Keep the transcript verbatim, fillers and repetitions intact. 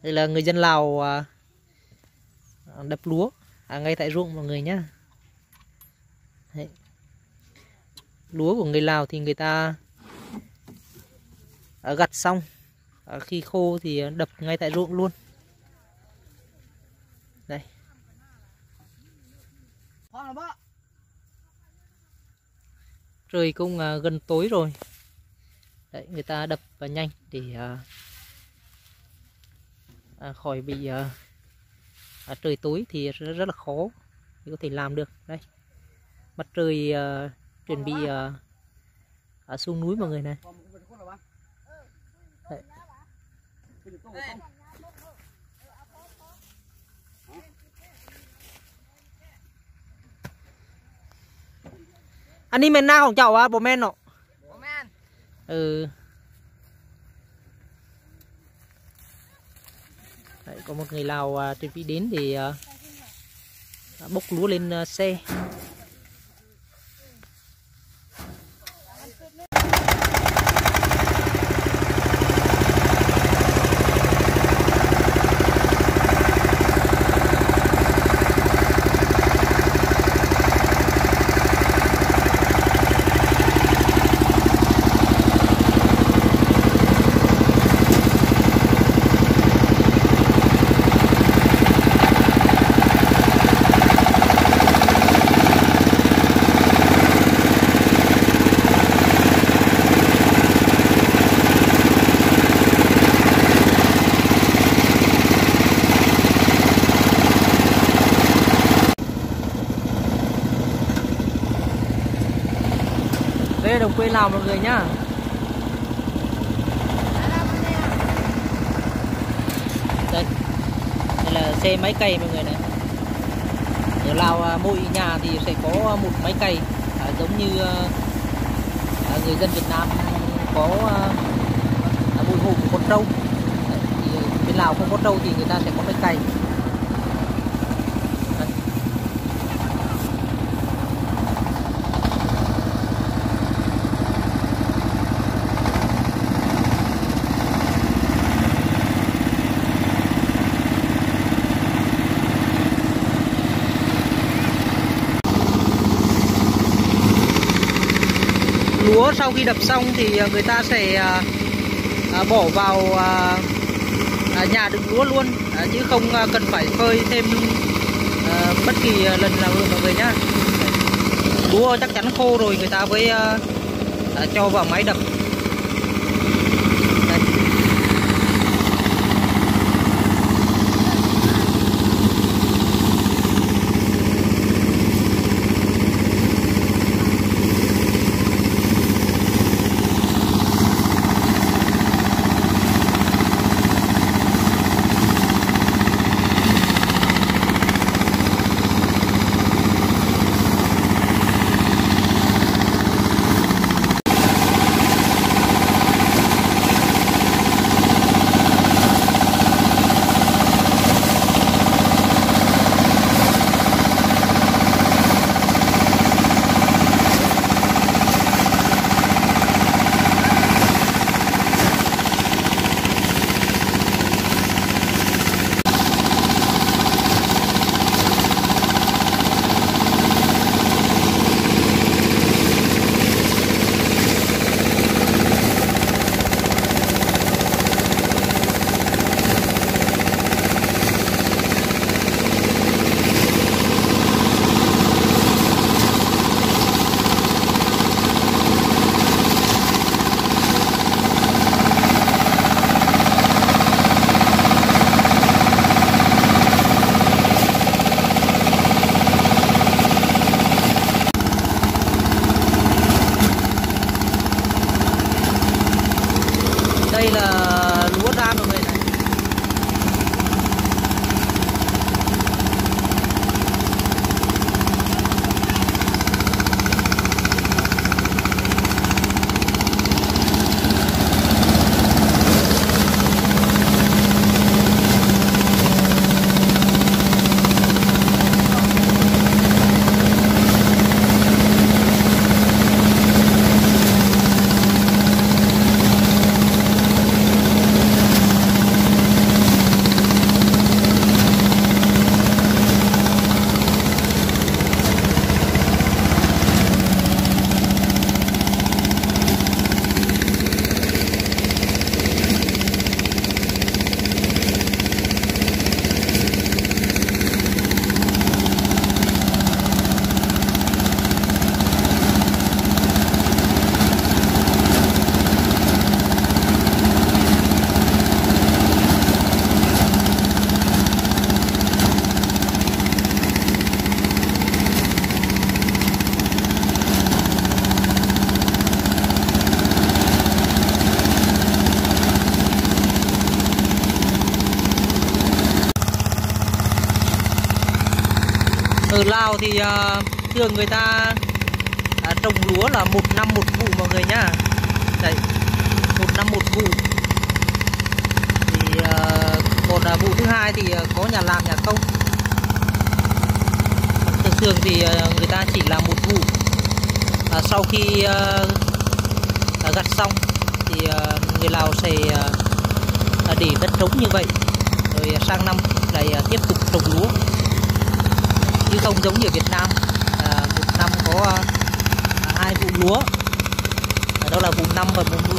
Đây là người dân Lào đập lúa à, ngay tại ruộng mọi người nhá. Đấy. Lúa của người Lào thì người ta à, gặt xong à, khi khô thì đập ngay tại ruộng luôn. Đây. Trời cũng à, gần tối rồi. Đấy, người ta đập và nhanh để à, à, khỏi bị à, à, trời tối thì rất, rất là khó thì có thể làm được. Đây, mặt trời à, chuẩn bị à, à, xuống núi mọi người này. Đấy. Anh đi men naของเจ้าอะบ่แม่นเนาะบ่แม่นừ. Đấy, có một người Lào à, chuẩn bị đến để à, bốc lúa lên à, xe. Đây là đồng quê Lào mọi người nhá. Đây, đây là xe máy cày mọi người này. Ở Lào mỗi nhà thì sẽ có một máy cày à, giống như à, người dân Việt Nam có à, mỗi hộ một con trâu. Đấy, thì bên Lào không có trâu thì người ta sẽ có máy cày. Lúa sau khi đập xong thì người ta sẽ à, à, bỏ vào à, à, nhà đựng lúa luôn à, chứ không à, cần phải phơi thêm à, bất kỳ lần nào nữa mọi người nhá. Lúa chắc chắn khô rồi người ta mới à, à, cho vào máy đập. Đây. Ở Lào thì uh, thường người ta uh, trồng lúa là một năm một vụ mọi người nhá. Đấy, một năm một vụ. Thì uh, còn uh, vụ thứ hai thì uh, có nhà làm nhà không. Thường thường thì uh, người ta chỉ làm một vụ. Uh, sau khi uh, uh, gặt xong thì uh, người Lào sẽ uh, để đất trống như vậy, rồi sang năm lại uh, tiếp tục trồng lúa. Chứ không giống như Việt Nam, à, một năm có à, hai vụ lúa, à, đó là vụ năm và vụ